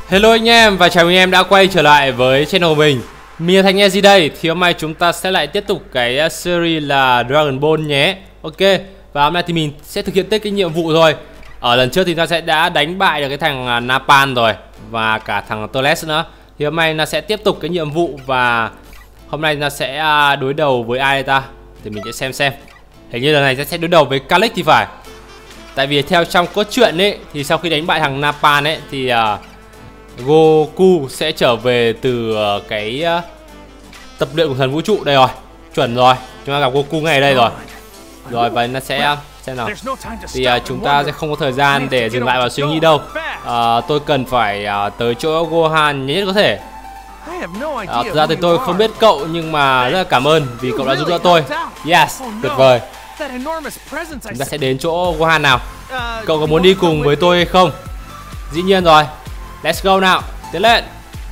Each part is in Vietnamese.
Hello anh em và chào mừng anh em đã quay trở lại với channel của mình. Mình là Thành Easy đây. Thì hôm nay chúng ta sẽ lại tiếp tục cái series là Dragon Ball nhé. Ok. Và hôm nay thì mình sẽ thực hiện tiếp cái nhiệm vụ rồi. Ở lần trước thì ta sẽ đã đánh bại được cái thằng Napan rồi và cả thằng Turles nữa. Thì hôm nay nó sẽ tiếp tục cái nhiệm vụ và hôm nay nó sẽ đối đầu với ai ta? Thì mình sẽ xem. Hình như lần này sẽ đối đầu với Calyx thì phải. Tại vì theo trong cốt truyện ấy thì sau khi đánh bại thằng Napan ấy thì Goku sẽ trở về từ cái tập luyện của thần vũ trụ đây rồi. Chuẩn rồi. Chúng ta gặp Goku ngay ở đây rồi. Rồi và nó sẽ xem nào. Thì chúng ta sẽ không có thời gian để dừng lại và suy nghĩ đâu. Tôi cần phải tới chỗ Gohan nhanh nhất có thể. Thực ra thì tôi không biết cậu nhưng mà rất là cảm ơn vì cậu đã giúp đỡ tôi. Yes, tuyệt vời. Chúng ta sẽ đến chỗ Gohan nào. Cậu có muốn đi cùng với tôi hay không? Dĩ nhiên rồi. Let's go nào. Tiến lên.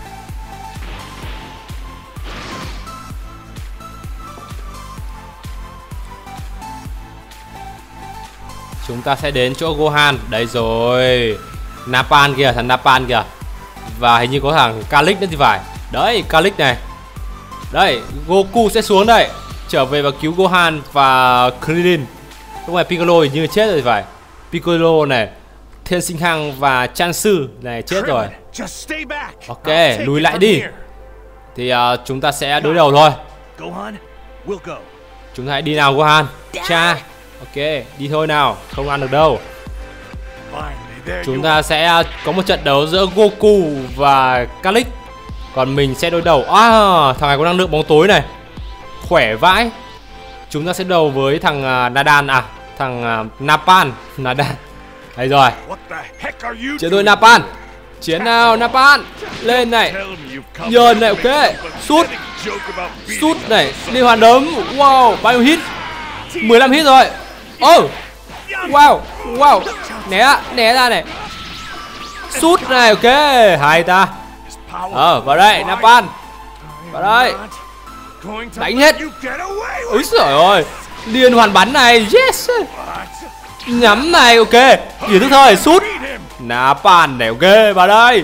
Chúng ta sẽ đến chỗ Gohan. Đây rồi. Napan kìa, thằng Napan kìa. Và hình như có thằng Calyx nữa thì phải. Đấy, Calyx này. Đây, Goku sẽ xuống đây, trở về và cứu Gohan và Krillin. Lúc này Piccolo hình như chết rồi thì phải. Piccolo này, Thiên Sinh Hằng và Chansu này chết rồi. Ok, lùi lại đi. Thì chúng ta sẽ đối đầu thôi. Chúng ta hãy đi nào Gohan. Cha. Ok, đi thôi nào, không ăn được đâu. Chúng ta sẽ có một trận đấu giữa Goku và Calyx. Còn mình sẽ đối đầu. Thằng này có năng lượng bóng tối này. Khỏe vãi. Chúng ta sẽ đấu với thằng Nadan. Thằng Napan. Nadan. Đây rồi. Chiến đội Napan. Chiến nào Napan. Lên này. Nhờn này, ok. Sút. Sút này. Liên hoàn đấm. Wow, bao nhiêu hit? 15 hit rồi. Wow. Wow. Né ra này. Sút này, ok. Hay ta. Vào đây Napan. Vào đây. Đánh hết. Úi giời ơi. Liên hoàn bắn này. Yes. Nhắm này, ok. Giữ thức thời. Sút. Napan này, ok. Vào đây.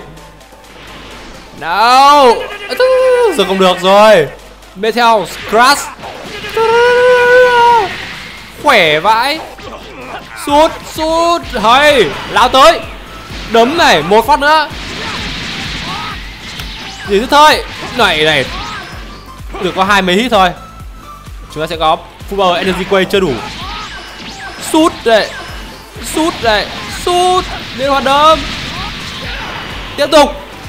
Nào. Giờ không được rồi. Metal Crash. Khỏe vãi. Sút. Hay. Lao tới. Đấm này. Một phát nữa. Gì thứ thôi. Này. Được có 20 hit thôi. Chúng ta sẽ có Full Power Energy Quay chưa đủ. Sút đây. Sút. Liên hoàn đấm. Tiếp tục.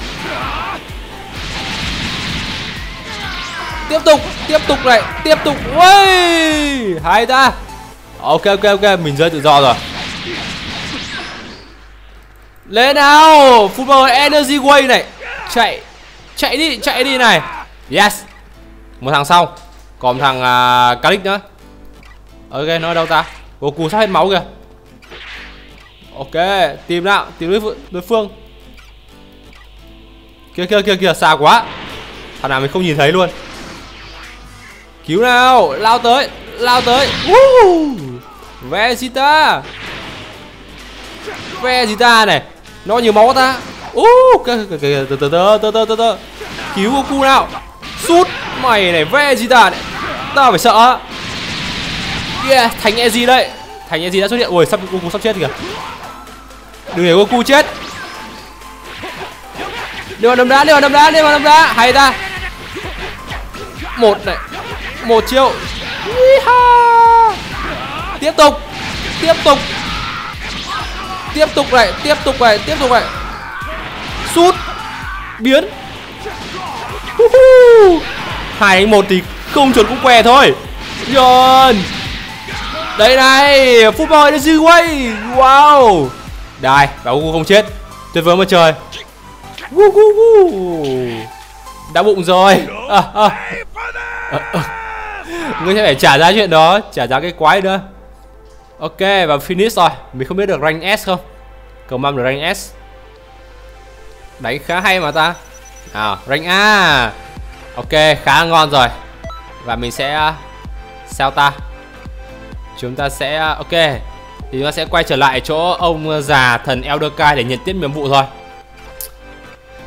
Này. Tiếp tục. Ui. Hay ta. Ok. Mình rơi tự do rồi. Lên nào. Full Power Energy Way này. Chạy đi này. Yes. Một thằng xong. Còn thằng Calyx nữa. Ok, nó ở đâu ta? Goku sắp hết máu kìa. Ok, tìm nào. Tìm đối phương. Kìa, xa quá. Thằng nào mình không nhìn thấy luôn. Cứu nào. Lao tới. Vegeta này. Nó nhiều máu ta. Từ. Cứu Goku nào. Sút. Mày này Vegeta này. Tao phải sợ. Yeah, Thành Easy đây. Thành Easy đã xuất hiện. Ui, Goku sắp chết kìa. Đừng để Goku chết. Liên hoàn đấm đá. Hay ta. Một này. Một chiêu. Tiếp tục này. Sút. Biến. 2-1 thì không chuẩn cũng què thôi. Nhờn. Đây này. Full Power Energy Way. Wow. Đây. Và Goku không chết. Tuyệt vời mà trời. Đã bụng rồi. Ngươi sẽ phải trả giá chuyện đó. Trả giá cái quái nữa. Ok, và finish rồi. Mình không biết được rank S không. Cầu mong được rank S. Đánh khá hay mà ta. Rank A. Ok, khá ngon rồi. Và mình sẽ sao ta? Chúng ta sẽ ok. Thì chúng ta sẽ quay trở lại chỗ ông già thần Elder Kai để nhận tiếp nhiệm vụ thôi.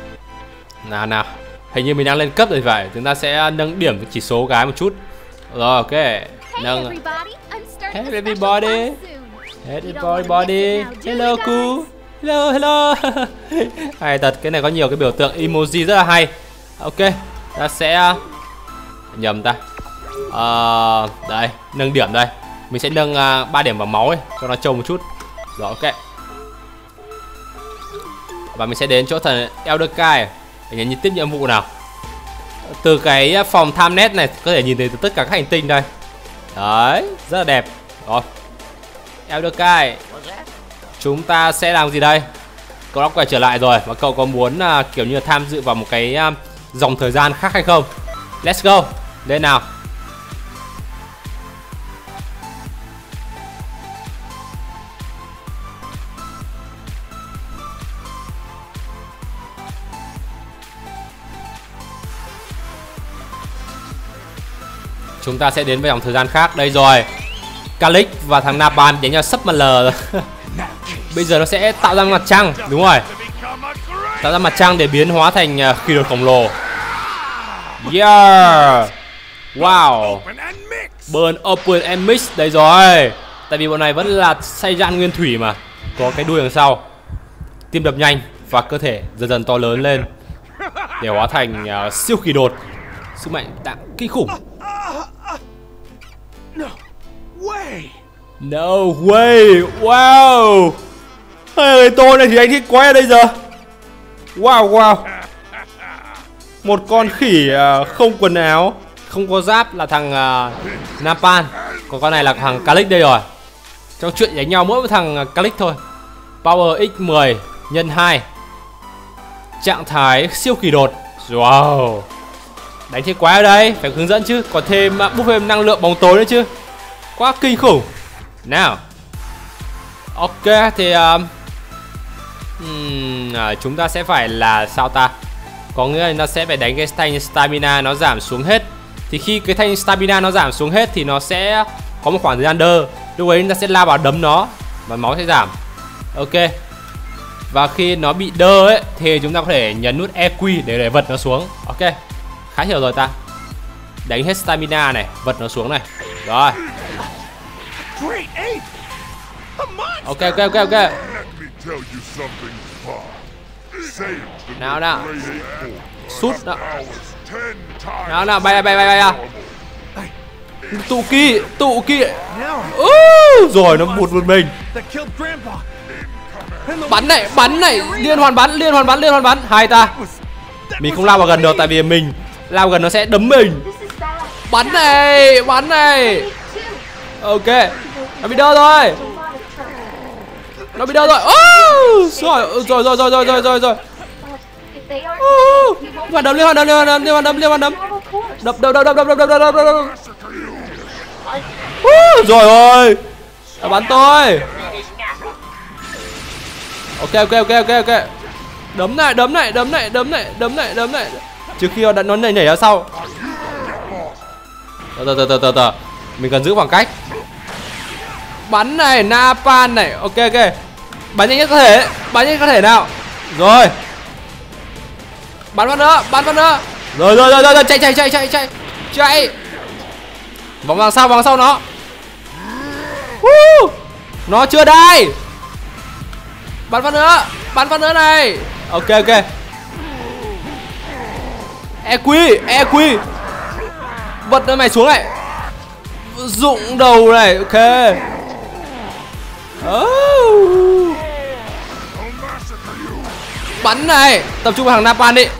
Nào, hình như mình đang lên cấp rồi phải. Chúng ta sẽ nâng điểm chỉ số cái một chút. Rồi, ok. Nâng. Hey everybody. Hey everybody. Hello cool. Hello. Hay thật, cái này có nhiều cái biểu tượng emoji rất là hay. Ok, ta sẽ nhầm ta. Đây, nâng điểm đây. Mình sẽ nâng 3 điểm vào máu ấy, cho nó trông một chút. Rồi, ok. Và mình sẽ đến chỗ thần Elder Kai để nhìn tiếp nhiệm vụ nào. Từ cái phòng Timenet này có thể nhìn thấy tất cả các hành tinh đây. Đấy, rất là đẹp. Rồi, Elder Kai, chúng ta sẽ làm gì đây? Cậu đã quay trở lại rồi. Và cậu có muốn kiểu như tham dự vào một cái dòng thời gian khác hay không? Let's go, lên nào. Chúng ta sẽ đến với dòng thời gian khác. Đây rồi, Calix và thằng Napalm đánh nhau sắp mà lờ. Bây giờ nó sẽ tạo ra mặt trăng. Đúng rồi, tạo ra mặt trăng để biến hóa thành khỉ đột khổng lồ. Yeah. Wow. Burn, open and mix. Đây rồi. Tại vì bọn này vẫn là Saiyan nguyên thủy mà. Có cái đuôi đằng sau. Tim đập nhanh và cơ thể dần dần to lớn lên để hóa thành siêu khỉ đột. Sức mạnh đẳng kinh khủng. No way. Wow. Hey, tôi này thì anh thích quái ở đây giờ. Wow. Một con khỉ không quần áo, không có giáp là thằng Napalm. Còn con này là thằng Calix đây rồi. Trong chuyện đánh nhau mỗi với thằng Calix thôi. Power x10 nhân 2. Trạng thái siêu khỉ đột. Wow. Đánh thế quái ở đây, phải hướng dẫn chứ. Còn thêm buff thêm năng lượng bóng tối nữa chứ. Quá kinh khủng. Nào. Ok thì chúng ta sẽ phải là sao ta? Có nghĩa là nó sẽ phải đánh cái thanh stamina nó giảm xuống hết. Thì khi cái thanh stamina nó giảm xuống hết thì nó sẽ có một khoảng thời gian đơ. Lúc ấy chúng ta sẽ lao vào đấm nó và máu sẽ giảm. Ok. Và khi nó bị đơ ấy thì chúng ta có thể nhấn nút EQ để vật nó xuống. Ok. Khá hiểu rồi ta. Đánh hết stamina này, vật nó xuống này. Rồi. Ok. Nào. Sút nào. Nào, bay à. Tụ kỳ. Rồi nó một mình. Bắn này, liên hoàn bắn. Hai ta. Mình không lao vào gần được tại vì mình lao gần nó sẽ đấm mình. Bắn này. Ok. Nó bị đơ rồi. Rồi. Hoàn đấm. Đập. Rồi ơi. Bắn tôi. Ok. Đấm này. Trước khi nó nhảy ra sau. Từ. Mình cần giữ khoảng cách. Bắn này, Napalm này. Ok. Bắn nhanh nhất có thể nào. Rồi. Bắn phát nữa. Rồi. Chạy. Vòng sau nó. Nó chưa đai. Bắn phát nữa này. Ok. EQ. Vật nó mày xuống này. Rụng đầu này. Ok. Bắn này. Tập trung vào thằng Napalm đi.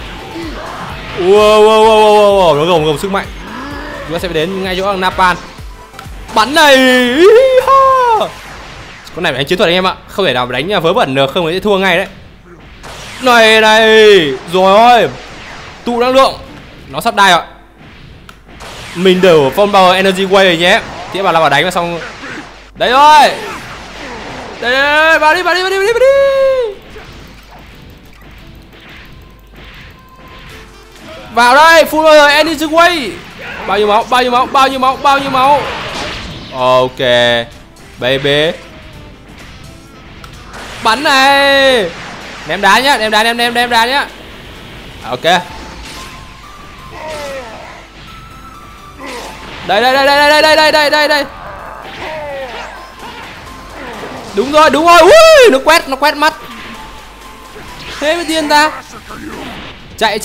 Wow. Nó gồng sức mạnh. Chúng ta sẽ phải đến ngay chỗ thằng Napalm. Bắn này. Con này phải đánh chiến thuật anh em ạ. Không thể nào đánh vớ vẩn được, không thì sẽ thua ngay đấy. Này. Rồi ơi. Tụ năng lượng. Nó sắp đai rồi. Mình đều phong power energy way rồi nhé. Tiếp vào là vào đánh vào xong. Đấy rồi. Đây, vào đi. Vào đây, full power energy way. Bao nhiêu máu. Ok. Baby. Bắn này. Ném đá nhá. Ok. Đây. Đúng rồi. Ui, nó quét mắt. Thế mới điên ta. Chạy.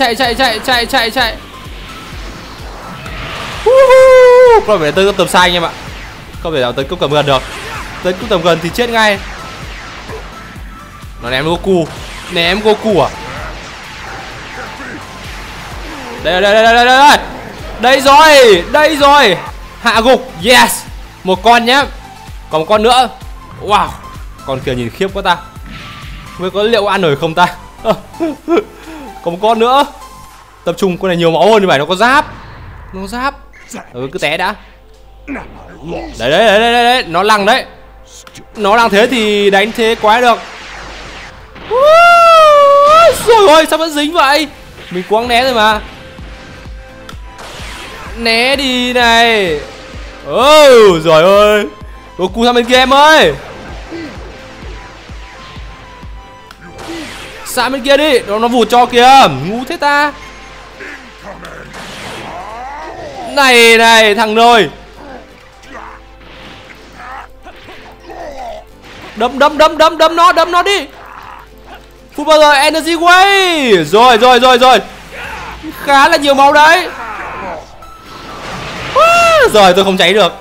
Không phải tới cấp tầm sai anh em ạ. Không thể nào tới cấp tầm gần được. Tới cấp tầm gần thì chết ngay. Nó ném Goku. Ném Goku à? Đây rồi. Hạ gục. Yes. Một con nhé. Còn một con nữa. Wow. Con kia nhìn khiếp quá ta. Không biết có liệu ăn nổi không ta. Còn một con nữa. Tập trung, con này nhiều máu hơn như vậy. Nó có giáp. Cứ té đã. Đấy. Nó lằng đấy. Nó lằng thế thì đánh thế quái được. Rồi sao vẫn dính vậy. Mình quăng né rồi mà. Né đi này. Rồi ơi. Goku sang bên kia em ơi. Sang bên kia đi. Nó vụt cho kìa. Ngu thế ta. Này thằng rồi. Đấm nó đi. Full Power Energy Wave. Rồi. Khá là nhiều máu đấy. Rồi tôi không cháy được.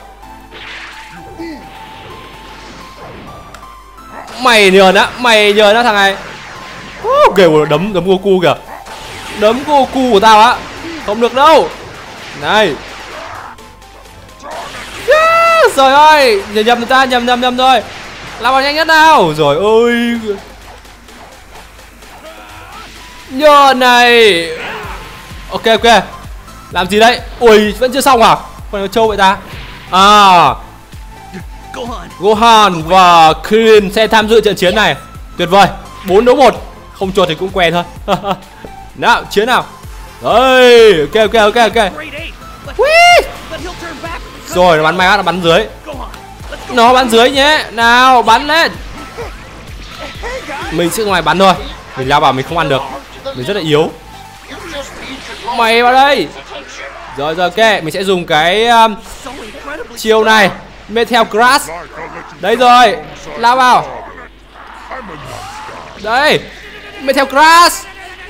Mày nhờn á thằng này. Kìa đấm Goku kìa. Đấm Goku của tao á. Không được đâu. Này. Trời ơi. Nhầm rồi. Làm vào nhanh nhất nào. Rồi ơi. Nhờn này. Ok. Làm gì đấy? Ui, vẫn chưa xong à? Còn nó trâu vậy ta. Gohan và Krillin sẽ tham dự trận chiến này. Tuyệt vời. 4 đấu 1. Không chuột thì cũng quen thôi. Nào, chiến nào. Đây, ok. Rồi, nó bắn may quá, nó bắn dưới. Nó bắn dưới nhé. Nào, bắn lên. Mình sẽ ngoài bắn thôi. Mình lao vào mình không ăn được. Mình rất là yếu. Mày vào đây. Rồi ok, mình sẽ dùng cái chiêu này, Meteor Crash. Đấy rồi, lao vào. Đây, Meteor Crash.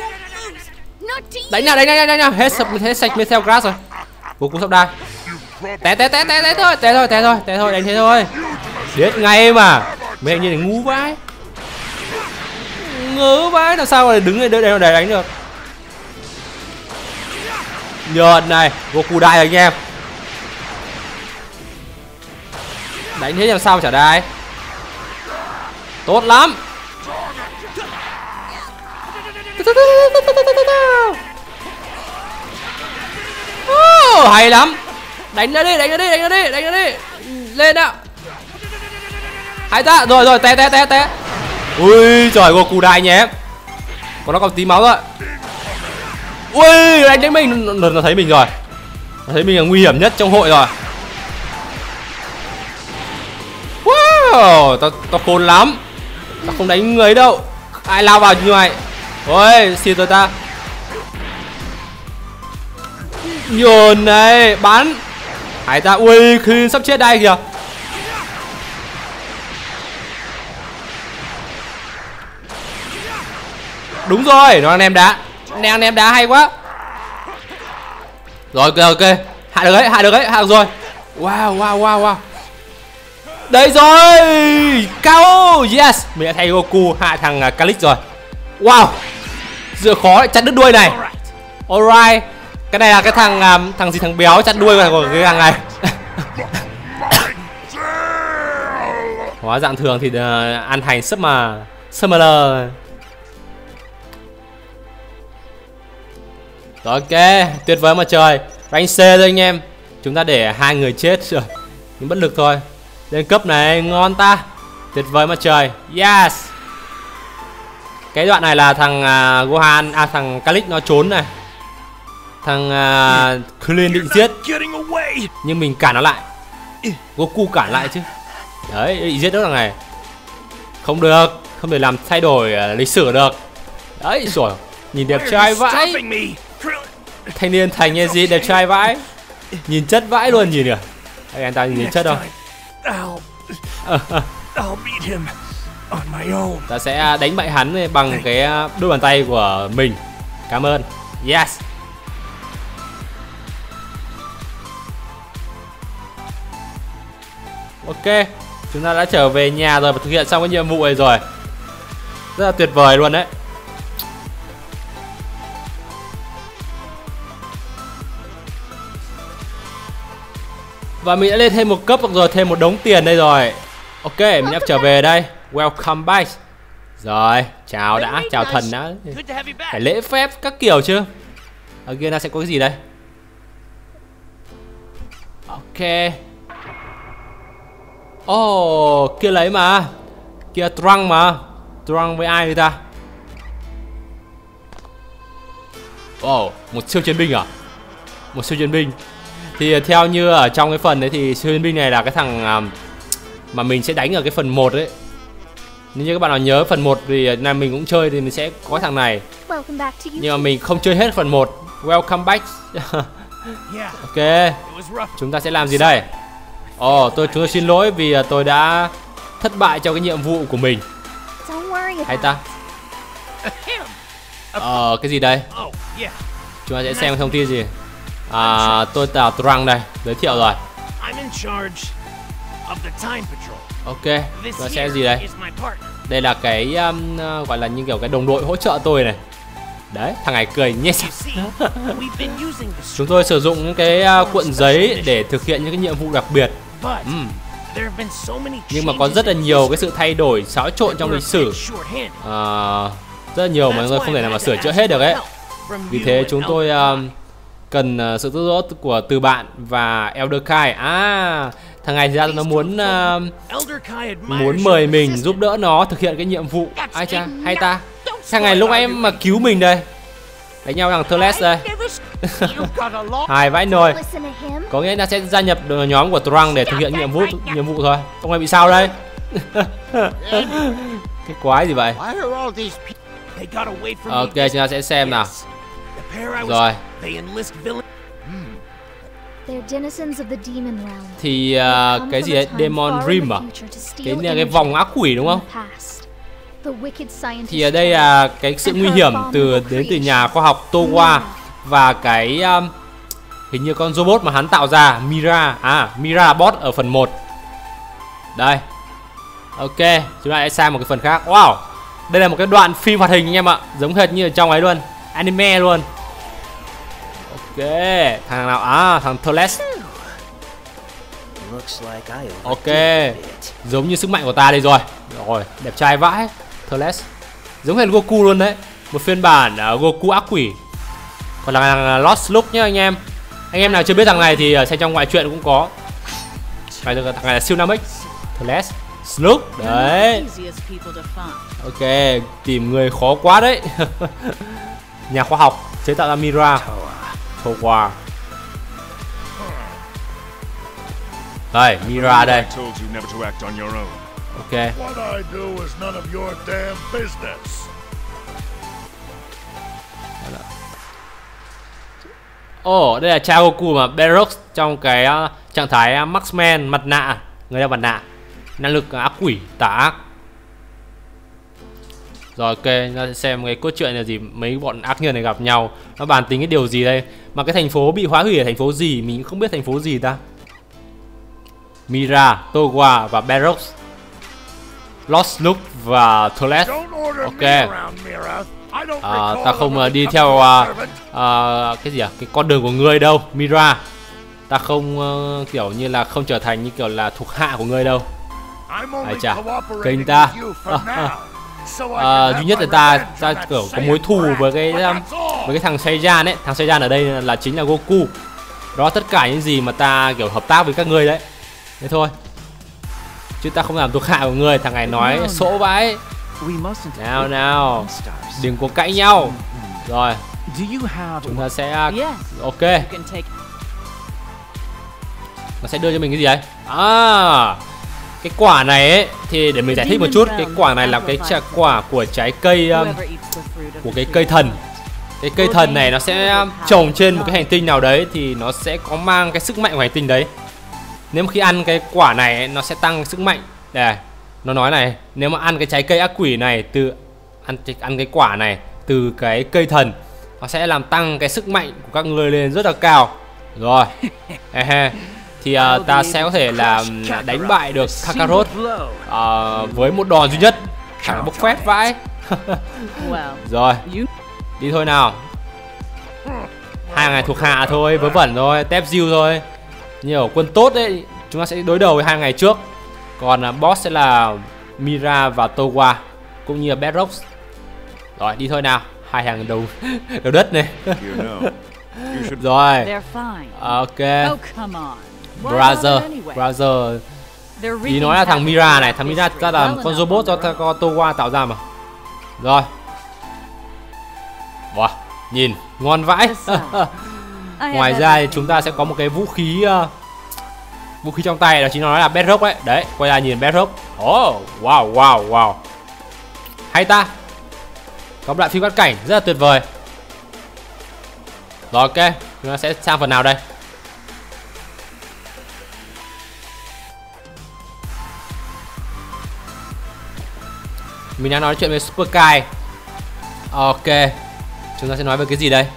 Đánh nào. Hết sạch Meteor Crash rồi. Goku sắp đai. Té thôi, đánh thế thôi. Biết ngay mà. Mấy anh nhìn ngu vãi. Ngớ vãi, làm sao mà đứng để đánh được. Nhợt này, Goku đai rồi anh em. Đánh thế làm sao chả đai. Tốt lắm. Hay lắm. Đánh nó đi. Lên nào. Hay ta. Rồi, té. Ui trời, Goku đai nhé. Còn nó còn tí máu rồi. Ui, đánh đến mình. Nó thấy mình rồi. Nó thấy mình là nguy hiểm nhất trong hội rồi. Wow, tao khôn lắm. Tao không đánh người đâu. Ai lao vào như vậy. Ôi, xin tôi ta. Nhồn này, bắn. Hải ta, ui, khi sắp chết đây kìa. Đúng rồi, nó đang ném đá. Ném đá hay quá. Rồi ok. Hạ được rồi. Wow. Đây rồi. Cao. Yes. Mình đã thay Goku hạ thằng Calix rồi. Wow. Dựa khó lại chặt đứt đuôi này. Alright. Cái này là cái thằng béo chặt đuôi của cái thằng này. Hóa dạng thường thì ăn hành sấp mà Summoner. Rồi ok, tuyệt vời mà trời. Rank C thôi anh em. Chúng ta để 2 người chết rồi. Nhưng bất lực thôi. Lên cấp này ngon ta. Tuyệt vời mà trời. Yes. Cái đoạn này là thằng Gohan, thằng Calix nó trốn này. Thằng Krillin định giết. Nhưng mình cản nó lại. Goku cản lại chứ. Đấy, định giết đứa thằng này. Không được, không thể làm thay đổi lịch sử được. Đấy rồi. Nhìn đẹp trai vãi. Thanh niên Thành nghe gì đẹp trai vãi. Nhìn chất vãi luôn nhìn kìa. Anh ta nhìn chất không? Ta sẽ đánh bại hắn bằng cái đôi bàn tay của mình. Cảm ơn. Yes. Ok, chúng ta đã trở về nhà rồi và thực hiện xong cái nhiệm vụ này rồi. Rất là tuyệt vời luôn đấy. Và mình đã lên thêm một cấp rồi, thêm một đống tiền đây rồi. Ok, mình đã trở về đây. Welcome back. Rồi, chào đã, chào thần đã. Phải lễ phép các kiểu chứ. Ở kia ta sẽ có cái gì đây? Ok. Oh, kia lấy mà. Kia Trunk mà. Trunk với ai người ta? Oh, một siêu chiến binh à? Một siêu chiến binh. Thì theo như ở trong cái phần đấy thì siêu chiến binh này là cái thằng mà mình sẽ đánh ở cái phần 1 đấy. Nếu như các bạn nào nhớ phần 1 thì này mình cũng chơi thì mình sẽ có thằng này. Nhưng mà mình không chơi hết phần 1. Welcome back. Ok. Chúng ta sẽ làm gì đây? Ồ, chúng tôi xin lỗi vì tôi đã thất bại trong cái nhiệm vụ của mình. Hay ta? Cái gì đây? Chúng ta sẽ xem thông tin gì. Tôi là Trunk đây, giới thiệu rồi. Ok, chúng ta sẽ gì đây? Đây là cái gọi là như kiểu cái đồng đội hỗ trợ tôi này. Đấy, thằng này cười nhét. Chúng tôi sử dụng những cái cuộn giấy để thực hiện những cái nhiệm vụ đặc biệt. Nhưng mà có rất là nhiều cái sự thay đổi xáo trộn trong lịch sử. Rất là nhiều mà chúng tôi không thể nào mà sửa chữa hết được ấy. Vì thế chúng tôi cần sự giúp đỡ của từ bạn và Elder Kai. Thằng này ra nó muốn mời mình giúp đỡ nó thực hiện cái nhiệm vụ. Ai cha, hay ta? Thằng này lúc em mà cứu mình đây. Đánh nhau thằng Thales đây. Hài vãi nồi. Có nghĩa là sẽ gia nhập nhóm của Trunk để thực hiện nhiệm vụ thôi. Ông này bị sao đây? Cái quái gì vậy? Ok, chúng ta sẽ xem nào. Rồi. Thì cái gì đấy? Demon Rim à? Cái vòng ác quỷ đúng không? Thì ở đây là cái sự nguy hiểm đến từ nhà khoa học Towa và cái hình như con robot mà hắn tạo ra, Mira. Mira bot ở phần 1. Đây. Ok, chúng ta sẽ sang một cái phần khác. Wow, đây là một cái đoạn phim hoạt hình anh em ạ, giống hệt như ở trong ấy luôn, anime luôn. Ok, thằng nào? Thằng Thales. Ok, giống như sức mạnh của ta đây rồi. Rồi, đẹp trai vãi. Thales giống hệt Goku luôn đấy. Một phiên bản Goku ác quỷ. Còn là thằng Lost Look nhá anh em. Anh em nào chưa biết thằng này thì xem trong ngoại truyện cũng có. Thằng này là siêu 5X. Thales Look đấy. Ok, tìm người khó quá đấy. Nhà khoa học chế tạo ra Mira. Towa. Đây, Mira đây. Ok. Đây là cha Goku mà Berox trong cái trạng thái Marksman, mặt nạ, người đeo mặt nạ, năng lực ác quỷ, tà ác. Rồi ok, chúng ta sẽ xem cái cốt truyện là gì, mấy bọn ác nhân này gặp nhau, nó bàn tính cái điều gì đây. Mà cái thành phố bị hóa hủy là thành phố gì, mình cũng không biết thành phố gì ta. Mira, Towa và Berox, Lost Look và Thales. Ok. Ta không đi theo cái gì cái con đường của ngươi đâu, Mira. Ta không kiểu như là không trở thành như kiểu là thuộc hạ của ngươi đâu. Ai chà, kênh ta. Duy nhất là ta kiểu có mối thù với cái thằng Seiyan ấy. Thằng Seiyan ở đây là chính là Goku. Đó tất cả những gì mà ta kiểu hợp tác với các ngươi đấy. Thế thôi. Chứ ta không làm thuộc hạ của ngươi. Thằng này nói sỗ vãi. Nào, đừng có cãi nhau. Rồi, chúng ta sẽ ok. Nó sẽ đưa cho mình cái gì đấy? Cái quả này ấy, thì để mình giải thích một chút. Cái quả này là cái quả của trái cây, của cái cây thần. cái cây thần này nó sẽ trồng trên một cái hành tinh nào đấy thì nó sẽ có mang cái sức mạnh của hành tinh đấy. Nếu mà khi ăn cái quả này nó sẽ tăng sức mạnh. Đây, nó nói này, nếu mà ăn cái trái cây ác quỷ này từ ăn cái quả này từ cái cây thần, nó sẽ làm tăng cái sức mạnh của các ngươi lên rất là cao. Rồi. Thì ta sẽ có thể là đánh bại được Kakarot với một đòn duy nhất. Thằng bốc phét vãi. Rồi, đi thôi nào. Hai ngày thuộc hạ thôi, vớ vẩn thôi, tép diêu thôi. Nhiều quân tốt đấy, chúng ta sẽ đối đầu với 2 ngày trước. Còn boss sẽ là Mira và Towa cũng như là Bedrock. Rồi, đi thôi nào. Hai hàng đầu đất này. Rồi. Ok. Brother. Ý nói là thằng Mira này, thằng Mira ra là con robot do Towa tạo ra mà. Rồi. Wow, nhìn ngon vãi. Ngoài ra thì chúng ta sẽ có một cái vũ khí trong tay, đó chính nó là Bedrock đấy. Đấy, quay ra nhìn Bedrock. Oh, wow. Hay ta. Có một đoạn phim cận cảnh rất là tuyệt vời. Rồi ok, chúng ta sẽ sang phần nào đây? Mình đang nói chuyện về Super Kai. Ok, chúng ta sẽ nói về cái gì đây?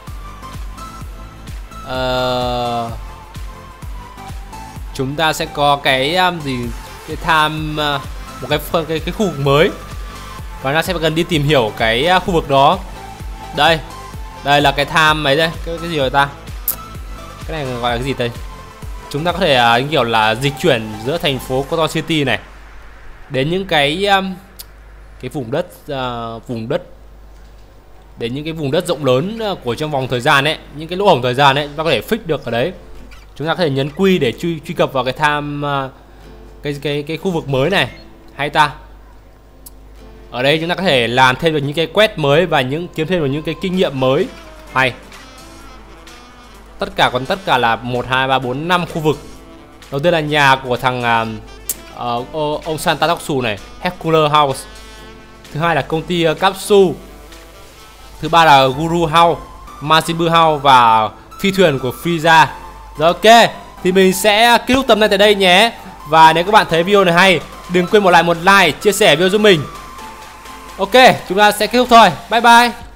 Chúng ta sẽ có cái cái một cái khu vực mới và nó sẽ cần đi tìm hiểu cái khu vực đó. Đây là cái ấy đây, cái gì rồi ta? Cái này gọi là cái gì đây? Chúng ta có thể kiểu là dịch chuyển giữa thành phố Cotton City này đến những cái vùng đất đến những cái vùng đất rộng lớn của trong vòng thời gian ấy, những cái lỗ hổng thời gian ấy, chúng ta có thể fix được ở đấy. Chúng ta có thể nhấn Q để truy cập vào cái khu vực mới này. Hay ta. Ở đây chúng ta có thể làm thêm được những cái quest mới và kiếm thêm được những cái kinh nghiệm mới. Hay. Tất cả là 1 2 3 4 5 khu vực. Đầu tiên là nhà của thằng ông Santatoksu này, Hercules House. Thứ hai là công ty Capsule. Thứ ba là Guru House, Majin Buu House và phi thuyền của Frieza. Rồi ok, thì mình sẽ kết thúc tập này tại đây nhé. Và nếu các bạn thấy video này hay, đừng quên bỏ lại một like, chia sẻ video giúp mình. Ok, chúng ta sẽ kết thúc thôi. Bye bye.